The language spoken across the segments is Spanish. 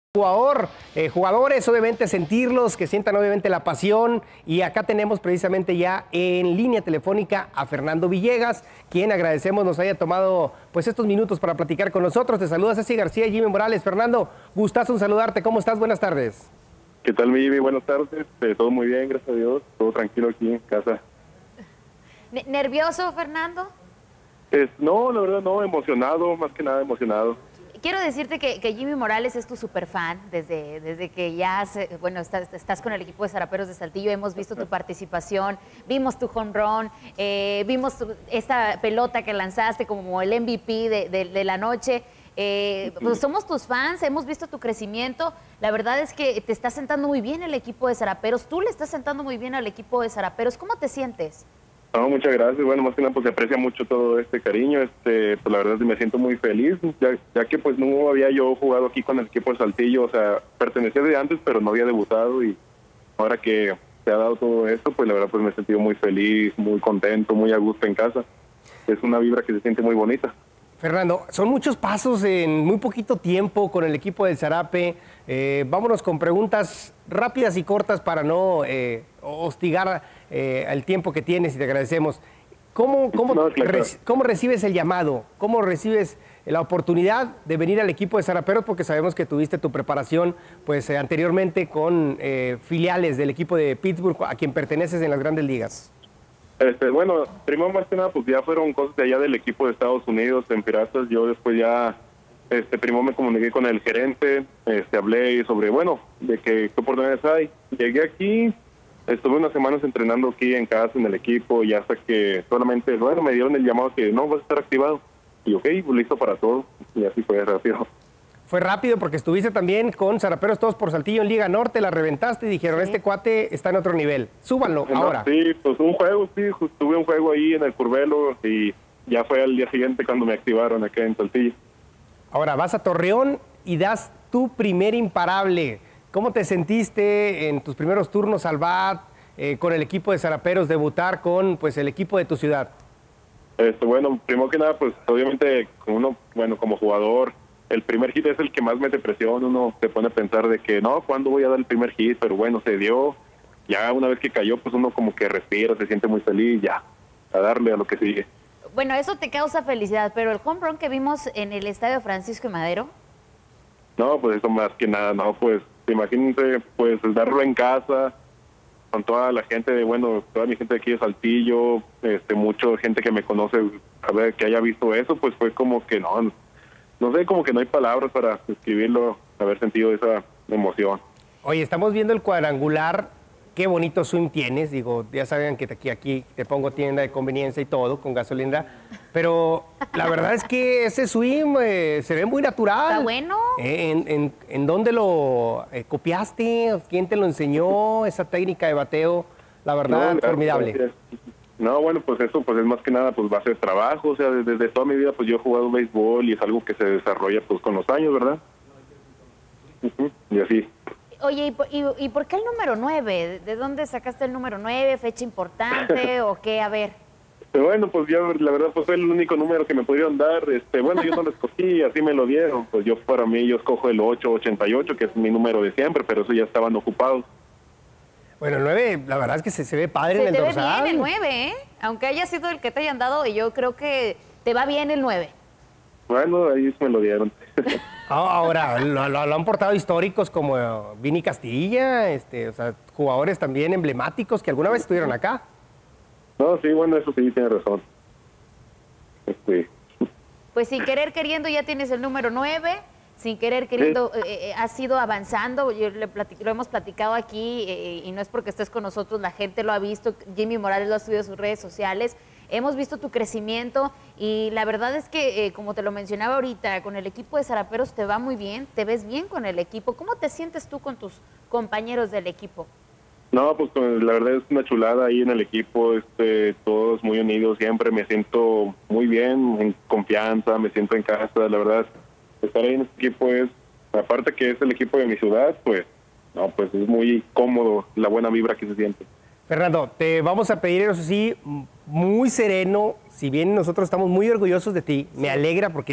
Jugadores, obviamente sentirlos, que sientan obviamente la pasión, y acá tenemos precisamente ya en línea telefónica a Fernando Villegas, quien agradecemos nos haya tomado pues estos minutos para platicar con nosotros. Te saluda Ceci García y Jimmy Morales. Fernando, gustazo en saludarte, ¿cómo estás? Buenas tardes. ¿Qué tal, mi Jimmy? Buenas tardes, todo muy bien, gracias a Dios, todo tranquilo aquí en casa. ¿Nervioso, Fernando? No, la verdad no, emocionado, más que nada emocionado. Quiero decirte que Jimmy Morales es tu superfan desde que ya estás con el equipo de Zaraperos de Saltillo. Hemos visto tu participación, vimos tu home run, vimos esta pelota que lanzaste como el MVP de la noche. Pues somos tus fans, hemos visto tu crecimiento. La verdad es que te está sentando muy bien el equipo de Zaraperos. Tú le estás sentando muy bien al equipo de Zaraperos. ¿Cómo te sientes? No, muchas gracias. Bueno, más que nada pues se aprecia mucho todo este cariño. Pues la verdad me siento muy feliz, ya que pues no había yo jugado aquí con el equipo de Saltillo, o sea, pertenecía de antes, pero no había debutado, y ahora que se ha dado todo esto, pues la verdad pues me he sentido muy feliz, muy contento, muy a gusto en casa. Es una vibra que se siente muy bonita. Fernando, son muchos pasos en muy poquito tiempo con el equipo del Zarape. Vámonos con preguntas rápidas y cortas para no hostigar el tiempo que tienes, y te agradecemos. ¿Cómo recibes el llamado? ¿Cómo recibes la oportunidad de venir al equipo de Zaraperos? Porque sabemos que tuviste tu preparación pues anteriormente con filiales del equipo de Pittsburgh, a quien perteneces en las Grandes Ligas. Bueno, primero más que nada, pues ya fueron cosas de allá del equipo de Estados Unidos en Piratas. Yo después ya, primero me comuniqué con el gerente, hablé sobre, bueno, de qué oportunidades hay. Llegué aquí, estuve unas semanas entrenando aquí en casa, en el equipo, y hasta que solamente, bueno, me dieron el llamado que no, vas a estar activado. Y ok, pues listo para todo, y así fue rápido. Fue rápido porque estuviste también con Zaraperos Todos por Saltillo en Liga Norte, la reventaste y dijeron, este cuate está en otro nivel, súbanlo ahora. Sí, pues un juego, sí, tuve un juego ahí en el Curvelo, y ya fue al día siguiente cuando me activaron acá en Saltillo. Ahora vas a Torreón y das tu primer imparable. ¿Cómo te sentiste en tus primeros turnos al bat, con el equipo de Zaraperos, debutar con pues el equipo de tu ciudad? Bueno, primero que nada, pues obviamente uno, bueno, como jugador, el primer hit es el que más mete presión. Uno se pone a pensar de que no, ¿cuándo voy a dar el primer hit? Pero bueno, se dio. Ya una vez que cayó, pues uno como que respira, se siente muy feliz, ya, a darle a lo que sigue. Bueno, eso te causa felicidad, pero el home run que vimos en el estadio Francisco y Madero. No, pues eso más que nada, no, pues imagínense, pues darlo en casa, con toda la gente de, bueno, toda mi gente de aquí de Saltillo, mucha gente que me conoce, a ver, que haya visto eso, pues fue como que no sé, como que no hay palabras para describirlo, haber sentido esa emoción. Oye, estamos viendo el cuadrangular, qué bonito swing tienes, digo, ya saben que aquí te pongo tienda de conveniencia y todo, con gasolina, pero la verdad es que ese swing se ve muy natural. Está bueno. ¿En dónde lo copiaste? ¿Quién te lo enseñó? Esa técnica de bateo, la verdad, No, formidable. Gracias. No, bueno, pues eso pues es más que nada pues base de trabajo, o sea, desde toda mi vida pues yo he jugado béisbol, y es algo que se desarrolla pues con los años, ¿verdad? Y así. Oye, ¿y por qué el número 9? ¿De dónde sacaste el número 9? ¿Fecha importante o qué? A ver. Bueno, pues yo la verdad pues fue el único número que me pudieron dar. Bueno, yo no lo escogí, así me lo dieron. Pues para mí yo escojo el 888, que es mi número de siempre, pero eso ya estaban ocupados. Bueno, el 9, la verdad es que se ve padre en el dorsal. Se te ve bien el 9, ¿eh? Aunque haya sido el que te hayan dado, y yo creo que te va bien el 9. Bueno, ahí me lo dieron. Ahora, lo han portado históricos como Vini Castilla, o sea, jugadores también emblemáticos que alguna vez estuvieron acá. No, sí, bueno, eso sí, tiene razón. Pues sin querer queriendo ya tienes el número 9, sin querer queriendo has ido avanzando. Lo hemos platicado aquí, y no es porque estés con nosotros, la gente lo ha visto, Jimmy Morales lo ha subido a sus redes sociales. Hemos visto tu crecimiento, y la verdad es que, como te lo mencionaba ahorita, con el equipo de Zaraperos te va muy bien, te ves bien con el equipo. ¿Cómo te sientes tú con tus compañeros del equipo? No, pues la verdad es una chulada ahí en el equipo, todos muy unidos, siempre me siento muy bien, en confianza, me siento en casa, la verdad, estar ahí en este equipo es, aparte que es el equipo de mi ciudad, pues, no, pues es muy cómodo la buena vibra que se siente. Fernando, te vamos a pedir, eso sí, muy sereno, si bien nosotros estamos muy orgullosos de ti, me alegra porque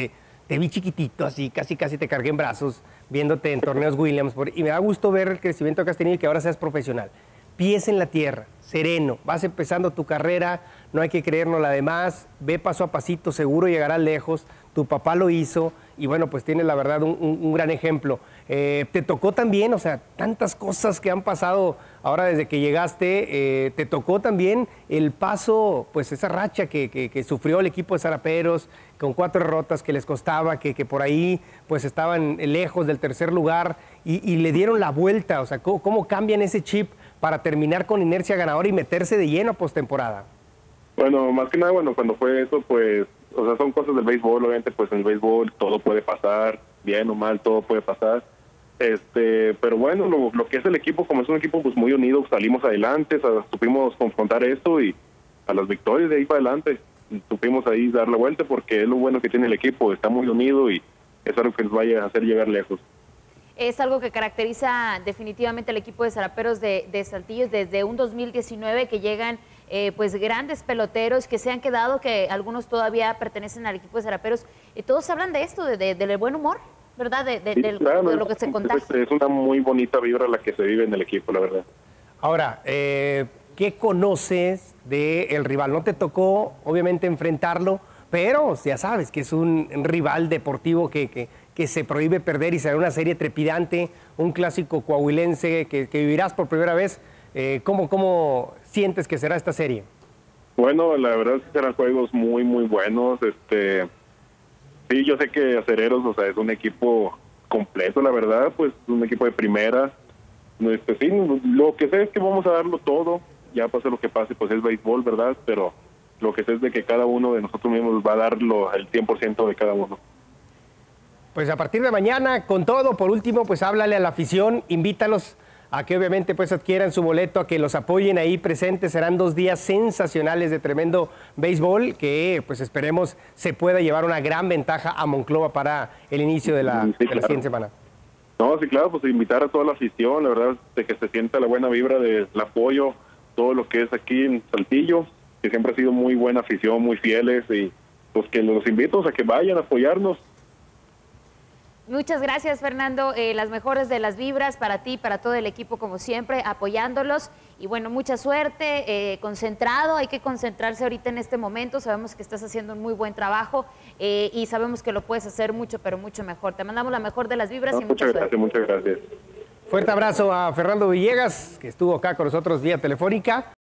te vi chiquitito, así, casi te cargué en brazos, viéndote en torneos Williams, y me da gusto ver el crecimiento que has tenido y que ahora seas profesional. Pies en la tierra, sereno, vas empezando tu carrera, no hay que creernos la demás, ve paso a pasito, seguro llegarás lejos, tu papá lo hizo, y bueno, pues tienes la verdad un gran ejemplo. Te tocó también, o sea, tantas cosas que han pasado ahora desde que llegaste, te tocó también el paso, pues esa racha que sufrió el equipo de Saraperos, con 4 derrotas que les costaba, que por ahí pues estaban lejos del tercer lugar y le dieron la vuelta, o sea, ¿cómo cambian ese chip para terminar con inercia ganadora y meterse de lleno a postemporada? Bueno, más que nada, bueno, cuando fue eso, pues, o sea, son cosas del béisbol, obviamente, pues en el béisbol todo puede pasar, bien o mal, todo puede pasar. Pero bueno, lo que es el equipo, como es un equipo pues muy unido, salimos adelante, supimos confrontar esto y a las victorias de ahí para adelante, supimos ahí dar la vuelta porque es lo bueno que tiene el equipo, está muy unido y es algo que nos vaya a hacer llegar lejos. Es algo que caracteriza definitivamente al equipo de Saraperos de Saltillo desde un 2019 que llegan pues grandes peloteros que se han quedado, que algunos todavía pertenecen al equipo de Saraperos. Todos hablan de esto, del buen humor, ¿verdad? Sí, claro, de lo que se contagia. Es una muy bonita vibra la que se vive en el equipo, la verdad. Ahora, ¿qué conoces del rival? No te tocó, obviamente, enfrentarlo, pero ya sabes que es un rival deportivo que se prohíbe perder y será una serie trepidante, un clásico coahuilense que vivirás por primera vez. ¿Cómo sientes que será esta serie? Bueno, la verdad es que serán juegos muy, muy buenos. Sí, yo sé que Acereros, o sea, es un equipo completo, la verdad, pues un equipo de primera. Sí, lo que sé es que vamos a darlo todo, ya pase lo que pase, pues es béisbol, ¿verdad? Pero lo que sé es de que cada uno de nosotros mismos va a dar el 100% de cada uno. Pues a partir de mañana, con todo, por último, pues háblale a la afición, invítalos a que obviamente pues adquieran su boleto, a que los apoyen ahí presentes. Serán 2 días sensacionales de tremendo béisbol que pues esperemos se pueda llevar una gran ventaja a Monclova para el inicio de la siguiente semana. No, sí, claro, pues invitar a toda la afición, la verdad, de que se sienta la buena vibra del apoyo, todo lo que es aquí en Saltillo, que siempre ha sido muy buena afición, muy fieles, y pues que los invito a que vayan a apoyarnos. Muchas gracias, Fernando. Las mejores de las vibras para ti, para todo el equipo, como siempre, apoyándolos. Y bueno, mucha suerte, concentrado, hay que concentrarse ahorita en este momento. Sabemos que estás haciendo un muy buen trabajo y sabemos que lo puedes hacer mucho, pero mucho mejor. Te mandamos la mejor de las vibras y mucha suerte. Muchas gracias. Fuerte abrazo a Fernando Villegas, que estuvo acá con nosotros vía telefónica.